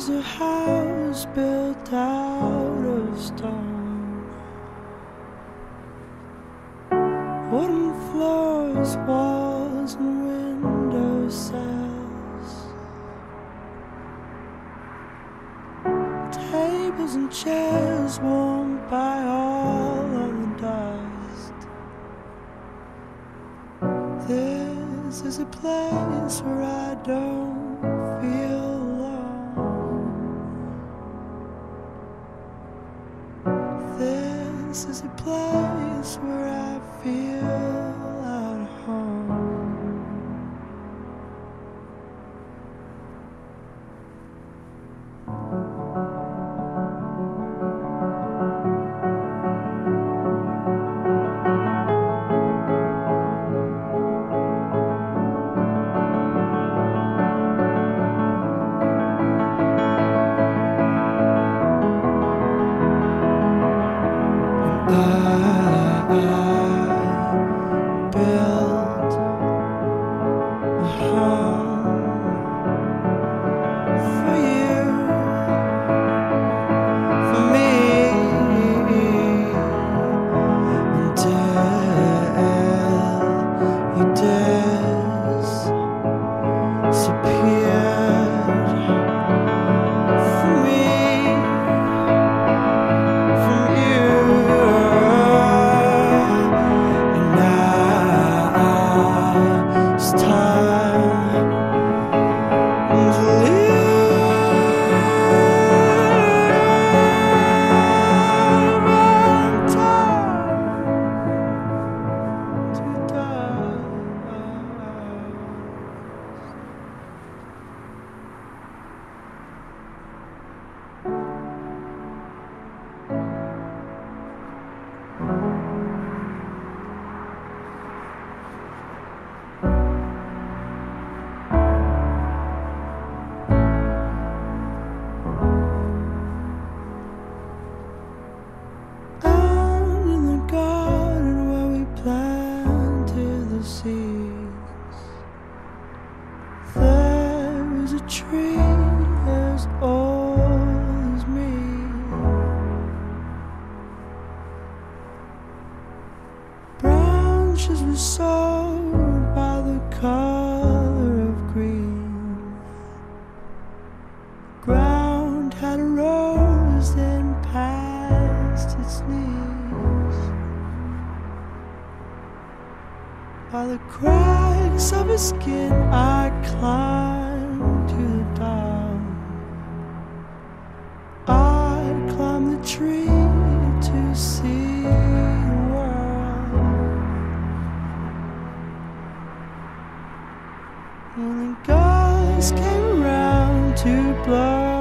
was a house built out of stone, wooden floors, walls and window sills, tables and chairs warmed by all of the dust. This is a place where I don't feel alone. This is a place where I feel at home. I built a home for you, for me, until you disappeared from me, from you. It's time to leave. And time to die. Out in the garden where we planted the seeds, there is a tree as old as me. Branches were sold by the color of green. The ground had rose then past its knees. By the cracks of his skin I climbed to the top. I climbed the tree to see the world. When the ghosts came around to blow